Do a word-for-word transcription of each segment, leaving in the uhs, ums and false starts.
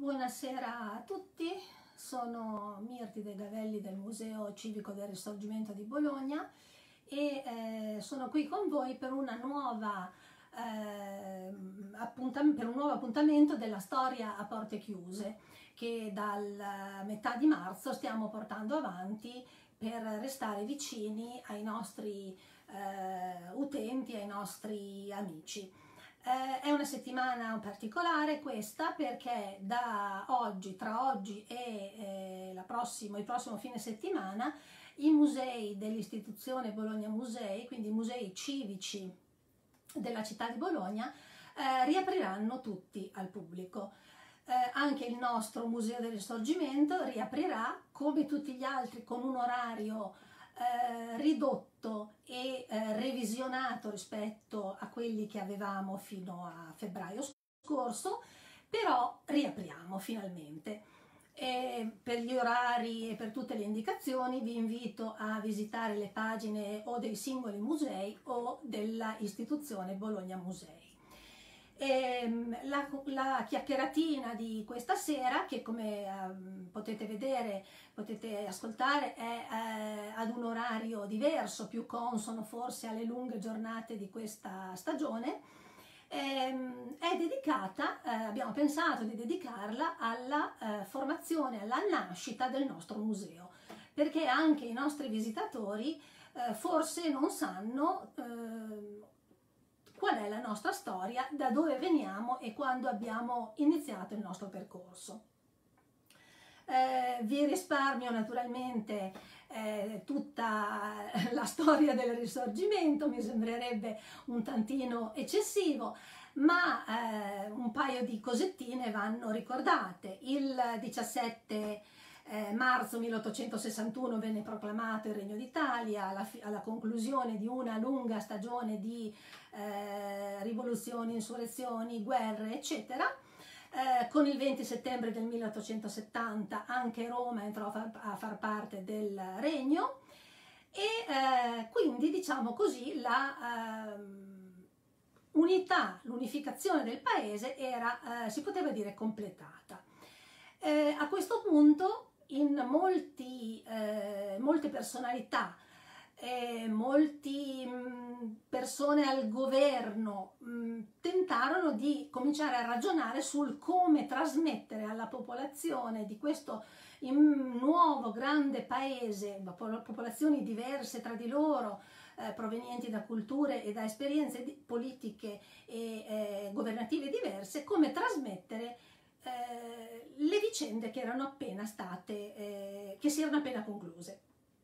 Buonasera a tutti, sono Mirti De Gavelli del Museo Civico del Risorgimento di Bologna e eh, sono qui con voi per, una nuova, eh, per un nuovo appuntamento della storia a porte chiuse che dalla metà di marzo stiamo portando avanti per restare vicini ai nostri eh, utenti, ai nostri amici. Eh, è una settimana particolare questa perché da oggi, tra oggi e eh, la prossimo, il prossimo fine settimana, i musei dell'istituzione Bologna Musei, quindi i musei civici della città di Bologna, eh, riapriranno tutti al pubblico. Eh, anche il nostro Museo del Risorgimento riaprirà come tutti gli altri con un orario eh, ridotto e eh, revisionato rispetto a quelli che avevamo fino a febbraio scorso, però riapriamo finalmente. E per gli orari e per tutte le indicazioni vi invito a visitare le pagine o dei singoli musei o della istituzione Bologna Musei. E la, la chiacchieratina di questa sera, che come eh, potete vedere, potete ascoltare, è eh, ad un orario diverso, più consono forse alle lunghe giornate di questa stagione, ehm, è dedicata, eh, abbiamo pensato di dedicarla alla eh, formazione, alla nascita del nostro museo, perché anche i nostri visitatori eh, forse non sanno eh, qual è la nostra storia, da dove veniamo e quando abbiamo iniziato il nostro percorso. Eh, vi risparmio naturalmente eh, tutta la storia del Risorgimento, mi sembrerebbe un tantino eccessivo, ma eh, un paio di cosettine vanno ricordate. Il diciassette Eh, marzo milleottocentosessantuno venne proclamato il Regno d'Italia alla, alla conclusione di una lunga stagione di eh, rivoluzioni, insurrezioni, guerre, eccetera. Eh, con il venti settembre del milleottocentosettanta anche Roma entrò a far, a far parte del Regno e eh, quindi, diciamo così, la eh, unità, l'unificazione del paese era, eh, si poteva dire, completata. Eh, a questo punto in molti, eh, molte personalità, eh, molte persone al governo mh, tentarono di cominciare a ragionare sul come trasmettere alla popolazione di questo nuovo grande paese, popolazioni diverse tra di loro, eh, provenienti da culture e da esperienze di, politiche e eh, governative diverse, come trasmettere Eh, le vicende che erano appena state, eh, che si erano appena concluse.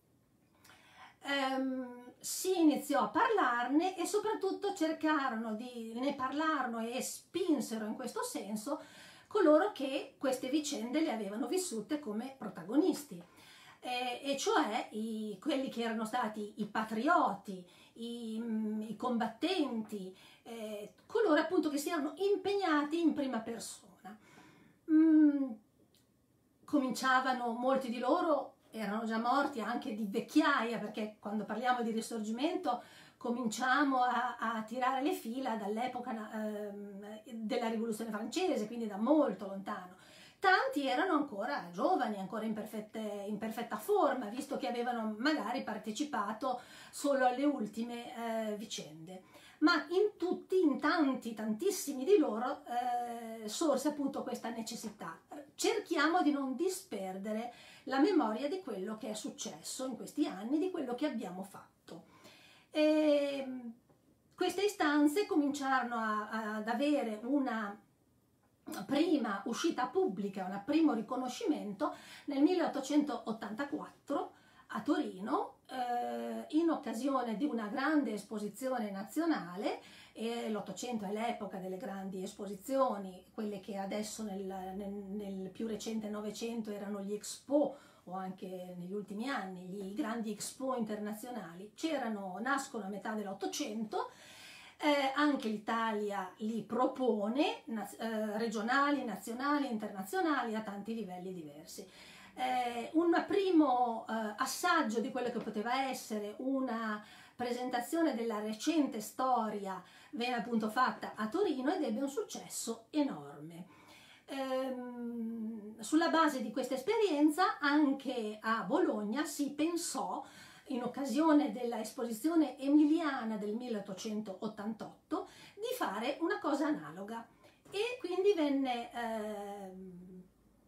Um, si iniziò a parlarne e soprattutto cercarono di, ne parlarono e spinsero in questo senso coloro che queste vicende le avevano vissute come protagonisti, eh, e cioè i, quelli che erano stati i patrioti, i, i combattenti, eh, coloro appunto che si erano impegnati in prima persona. Mm, cominciavano, molti di loro erano già morti anche di vecchiaia, perché quando parliamo di Risorgimento cominciamo a, a tirare le fila dall'epoca eh, della Rivoluzione francese, quindi da molto lontano. Tanti erano ancora giovani, ancora in, perfette, in perfetta forma, visto che avevano magari partecipato solo alle ultime eh, vicende. Ma in tutti, in tanti, tantissimi di loro eh, sorse appunto questa necessità. Cerchiamo di non disperdere la memoria di quello che è successo in questi anni, di quello che abbiamo fatto. E queste istanze cominciarono a, ad avere una prima uscita pubblica, un primo riconoscimento nel milleottocentottantaquattro a Torino, eh, in occasione di una grande esposizione nazionale, e l'Ottocento è l'epoca delle grandi esposizioni, quelle che adesso nel, nel, nel più recente Novecento erano gli Expo, o anche negli ultimi anni gli grandi Expo internazionali, c'erano, nascono a metà dell'Ottocento. Eh, anche l'Italia li propone, eh, regionali, nazionali, internazionali, a tanti livelli diversi. Eh, un primo eh, assaggio di quello che poteva essere una presentazione della recente storia venne appunto fatta a Torino ed ebbe un successo enorme. ehm, sulla base di questa esperienza anche a Bologna si pensò, in occasione della esposizione emiliana del milleottocentottantotto, di fare una cosa analoga, e quindi venne ehm,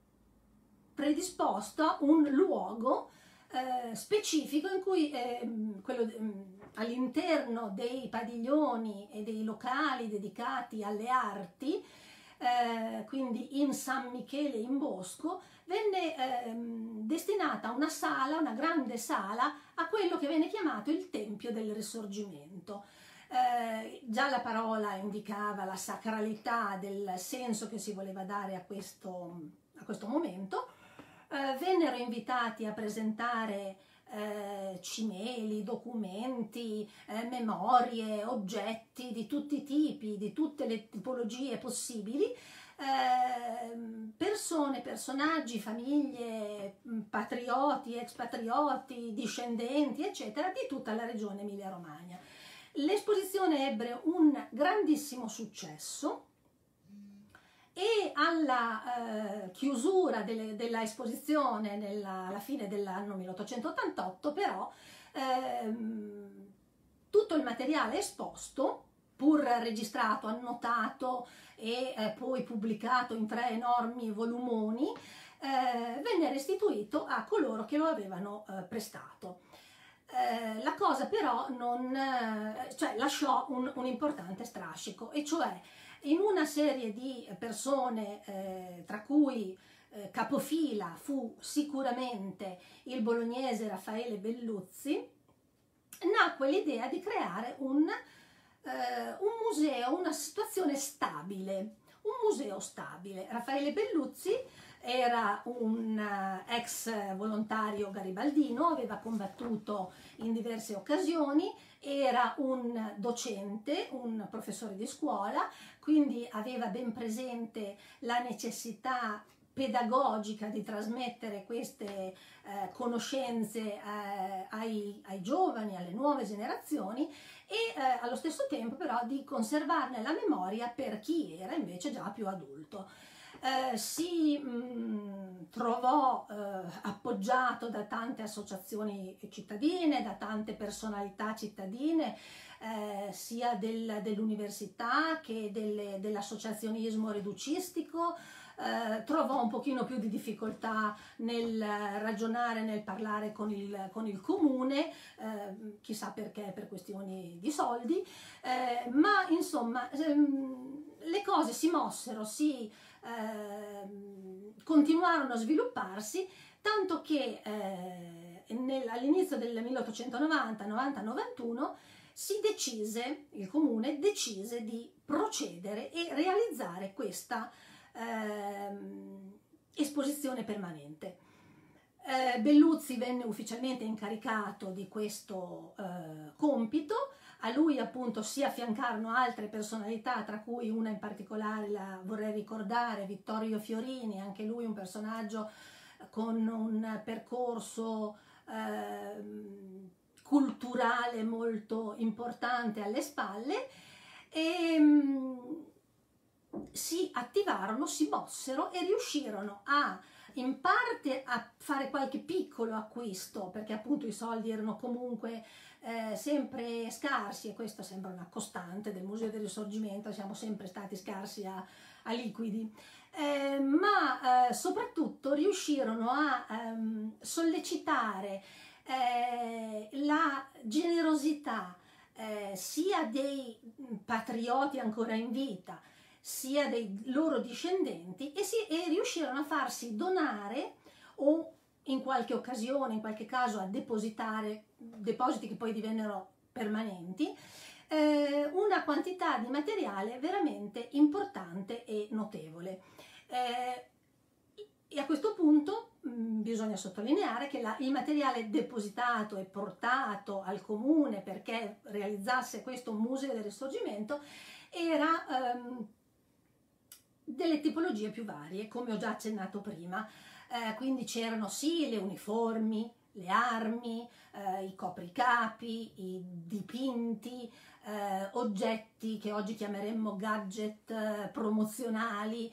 predisposto un luogo eh, specifico in cui ehm, quello ehm, all'interno dei padiglioni e dei locali dedicati alle arti, eh, quindi in San Michele in Bosco, venne ehm, destinata una sala, una grande sala, a quello che venne chiamato il Tempio del Risorgimento. Eh, già la parola indicava la sacralità del senso che si voleva dare a questo, a questo momento. Eh, vennero invitati a presentare eh, cimeli, documenti, eh, memorie, oggetti di tutti i tipi, di tutte le tipologie possibili, eh, persone, personaggi, famiglie, patrioti, expatrioti, discendenti, eccetera, di tutta la regione Emilia-Romagna. L'esposizione ebbe un grandissimo successo, e alla eh, chiusura delle, della esposizione nella, alla fine dell'anno milleottocentottantotto però ehm, tutto il materiale esposto, pur registrato, annotato e eh, poi pubblicato in tre enormi volumoni, eh, venne restituito a coloro che lo avevano eh, prestato. Eh, la cosa però non, eh, cioè, lasciò un, un importante strascico, e cioè in una serie di persone, eh, tra cui eh, capofila fu sicuramente il bolognese Raffaele Belluzzi, nacque l'idea di creare un, eh, un museo, una situazione stabile, un museo stabile. Raffaele Belluzzi era un uh, ex volontario garibaldino, aveva combattuto in diverse occasioni, era un docente, un professore di scuola, quindi aveva ben presente la necessità pedagogica di trasmettere queste eh, conoscenze eh, ai, ai giovani, alle nuove generazioni, e eh, allo stesso tempo però di conservarne la memoria per chi era invece già più adulto. Eh, si mh, trovò eh, appoggiato da tante associazioni cittadine, da tante personalità cittadine, eh, sia del, dell'università che del, dell'associazionismo riducistico. Eh, trovò un pochino più di difficoltà nel ragionare, nel parlare con il, con il comune, eh, chissà perché, per questioni di soldi, eh, ma insomma ehm, le cose si mossero, si eh, continuarono a svilupparsi, tanto che eh, all'inizio del milleottocentonovanta, novanta novantuno, si decise, il comune decise di procedere e realizzare questa Ehm, esposizione permanente. Eh, Belluzzi venne ufficialmente incaricato di questo eh, compito, a lui appunto si affiancarono altre personalità, tra cui una in particolare la vorrei ricordare, Vittorio Fiorini, anche lui un personaggio con un percorso eh, culturale molto importante alle spalle, e si attivarono, si mossero e riuscirono a, in parte, a fare qualche piccolo acquisto, perché appunto i soldi erano comunque eh, sempre scarsi, e questa sembra una costante del Museo del Risorgimento, siamo sempre stati scarsi a, a liquidi, eh, ma eh, soprattutto riuscirono a ehm, sollecitare eh, la generosità eh, sia dei patrioti ancora in vita, sia dei loro discendenti, e, si, e riuscirono a farsi donare, o in qualche occasione, in qualche caso a depositare, depositi che poi divennero permanenti, eh, una quantità di materiale veramente importante e notevole. Eh, e a questo punto mh, bisogna sottolineare che la, il materiale depositato e portato al comune perché realizzasse questo Museo del Risorgimento era ehm, delle tipologie più varie, come ho già accennato prima. Eh, quindi c'erano sì le uniformi, le armi, eh, i copricapi, i dipinti, eh, oggetti che oggi chiameremmo gadget eh, promozionali,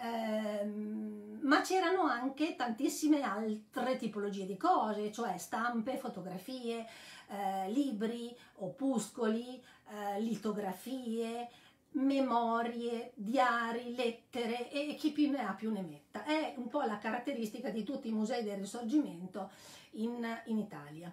ehm, ma c'erano anche tantissime altre tipologie di cose, cioè stampe, fotografie, eh, libri, opuscoli, eh, litografie, memorie, diari, lettere e chi più ne ha più ne metta. È un po' la caratteristica di tutti i musei del Risorgimento in, in Italia.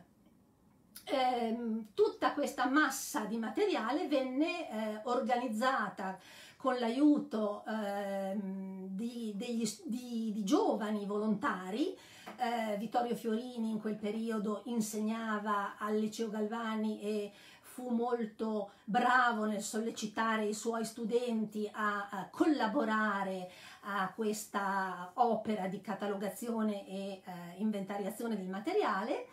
Eh, tutta questa massa di materiale venne eh, organizzata con l'aiuto eh, di, degli, di, di giovani volontari. eh, Vittorio Fiorini in quel periodo insegnava al Liceo Galvani e fu molto bravo nel sollecitare i suoi studenti a, a collaborare a questa opera di catalogazione e eh, inventariazione del materiale.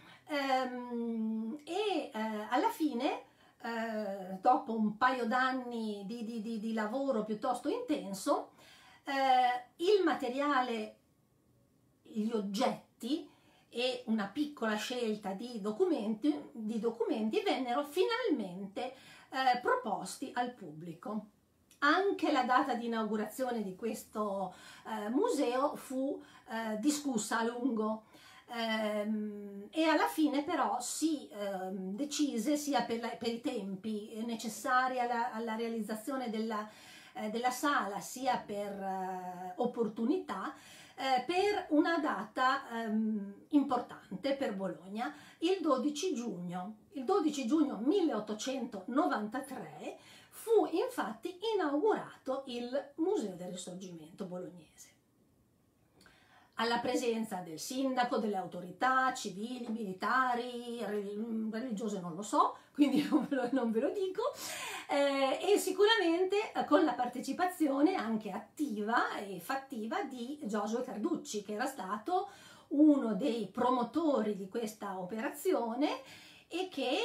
Ehm, e eh, alla fine, eh, dopo un paio d'anni di, di, di, di lavoro piuttosto intenso, eh, il materiale, gli oggetti e una piccola scelta di documenti, di documenti vennero finalmente eh, proposti al pubblico. Anche la data di inaugurazione di questo eh, museo fu eh, discussa a lungo. Ehm, e alla fine però si ehm, decise, sia per, la, per i tempi necessari alla, alla realizzazione della, eh, della sala, sia per eh, opportunità, eh, per una data ehm, importante per Bologna, il dodici giugno. Il dodici giugno milleottocentonovantatré fu infatti inaugurato il Museo del Risorgimento bolognese, alla presenza del sindaco, delle autorità civili, militari, religiose non lo so, quindi non ve lo, non ve lo dico, eh, e sicuramente con la partecipazione anche attiva e fattiva di Giosuè Carducci, che era stato uno dei promotori di questa operazione e che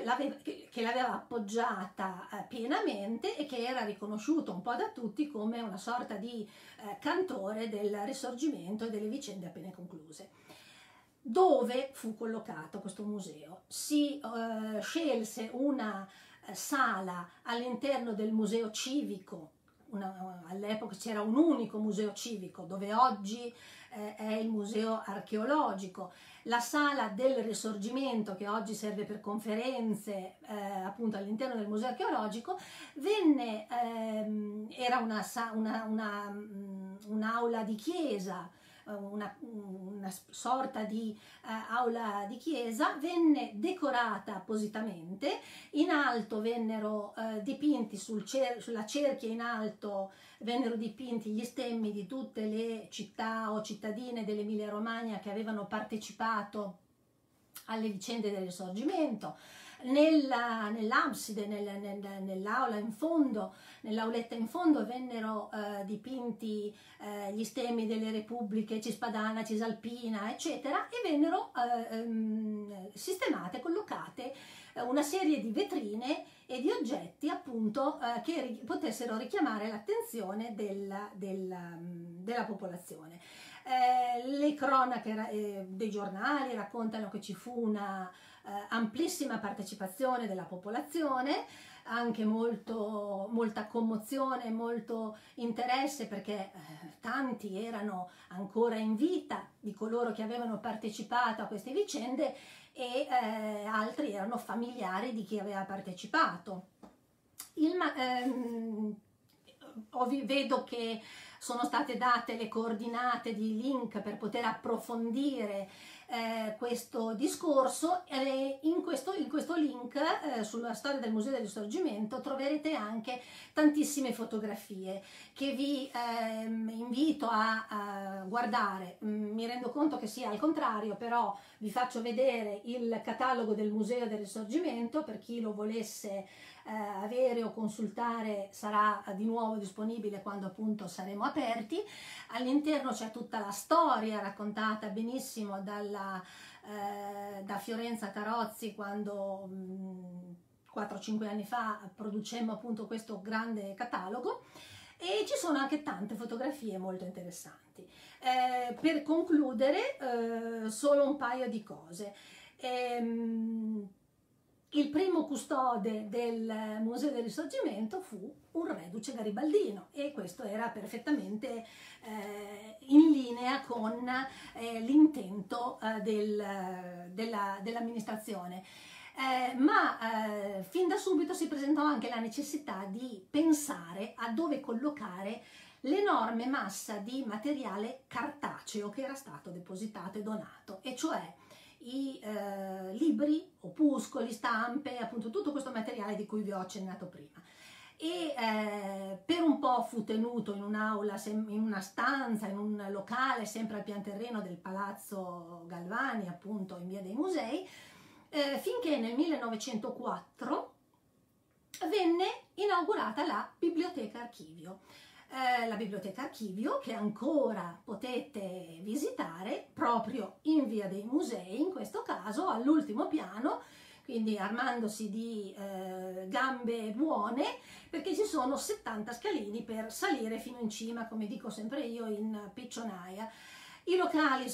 l'aveva appoggiata eh, pienamente e che era riconosciuto un po' da tutti come una sorta di eh, cantore del Risorgimento e delle vicende appena concluse. Dove fu collocato questo museo? Si eh, scelse una eh, sala all'interno del museo civico. All'epoca c'era un unico museo civico, dove oggi eh, è il museo archeologico. La sala del Risorgimento, che oggi serve per conferenze eh, appunto all'interno del museo archeologico, venne, ehm, era una, una, una, un'aula di chiesa, una, una sorta di eh, aula di chiesa, venne decorata appositamente. In alto vennero eh, dipinti sul cer sulla cerchia in alto vennero dipinti gli stemmi di tutte le città o cittadine dell'Emilia Romagna che avevano partecipato alle vicende del Risorgimento. Nell'abside, nel, nel, nell'aula in fondo, nell'auletta in fondo vennero eh, dipinti eh, gli stemmi delle repubbliche Cispadana, Cisalpina, eccetera, e vennero eh, ehm, sistemate, collocate eh, una serie di vetrine e di oggetti appunto eh, che ri potessero richiamare l'attenzione del, del, della popolazione. Eh, le cronache eh, dei giornali raccontano che ci fu una eh, amplissima partecipazione della popolazione, anche molto, molta commozione, molto interesse, perché eh, tanti erano ancora in vita di coloro che avevano partecipato a queste vicende e eh, altri erano familiari di chi aveva partecipato. Il, ehm, vedo che sono state date le coordinate di link per poter approfondire eh, questo discorso e in questo, in questo link eh, sulla storia del Museo del Risorgimento troverete anche tantissime fotografie che vi eh, invito a, a guardare. Mi rendo conto che sia al contrario, però vi faccio vedere il catalogo del Museo del Risorgimento per chi lo volesse Eh, avere o consultare. Sarà di nuovo disponibile quando appunto saremo aperti. All'interno c'è tutta la storia raccontata benissimo dalla, eh, da Fiorenza Tarozzi quando quattro cinque anni fa producemmo appunto questo grande catalogo. e ci sono anche tante fotografie molto interessanti. Eh, per concludere, eh, solo un paio di cose. Ehm, il primo custode del Museo del Risorgimento fu un reduce garibaldino, e questo era perfettamente eh, in linea con eh, l'intento eh, del, della, dell'amministrazione. Eh, ma eh, fin da subito si presentò anche la necessità di pensare a dove collocare l'enorme massa di materiale cartaceo che era stato depositato e donato, e cioè i eh, libri, opuscoli, stampe, appunto tutto questo materiale di cui vi ho accennato prima. E eh, per un po' fu tenuto in un'aula, in una stanza, in un locale sempre al pian terreno del Palazzo Galvani, appunto in Via dei Musei, eh, finché nel millenovecentoquattro venne inaugurata la Biblioteca Archivio. Eh, la Biblioteca Archivio che ancora potete visitare proprio in Via dei Musei, in questo caso all'ultimo piano, quindi armandosi di eh, gambe buone, perché ci sono settanta scalini per salire fino in cima, come dico sempre io, in piccionaia. I locali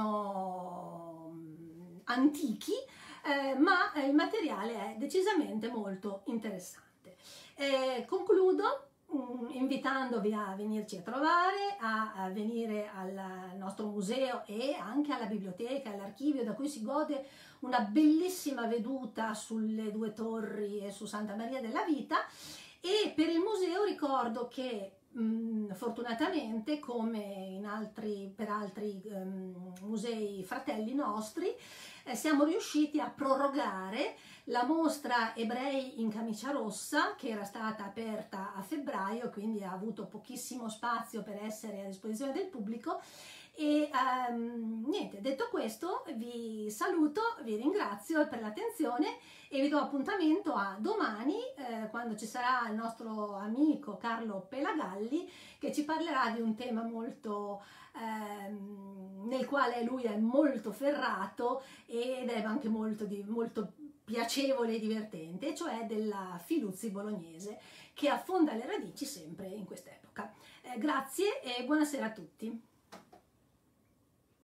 sono antichi, eh, ma il materiale è decisamente molto interessante. Eh, concludo invitandovi a venirci a trovare, a, a venire al nostro museo e anche alla biblioteca, all'archivio, da cui si gode una bellissima veduta sulle due torri e su Santa Maria della Vita. E per il museo ricordo che mh, fortunatamente, come in altri, per altri um, musei fratelli nostri, eh, siamo riusciti a prorogare la mostra Ebrei in camicia rossa, che era stata aperta a febbraio, quindi ha avuto pochissimo spazio per essere a disposizione del pubblico. E um, niente, detto questo, vi saluto, vi ringrazio per l'attenzione e vi do appuntamento a domani, eh, quando ci sarà il nostro amico Carlo Pelagalli, che ci parlerà di un tema molto ehm, nel quale lui è molto ferrato ed è anche molto, di, molto piacevole e divertente, cioè della Filuzzi bolognese, che affonda le radici sempre in quest'epoca. Eh, grazie e buonasera a tutti.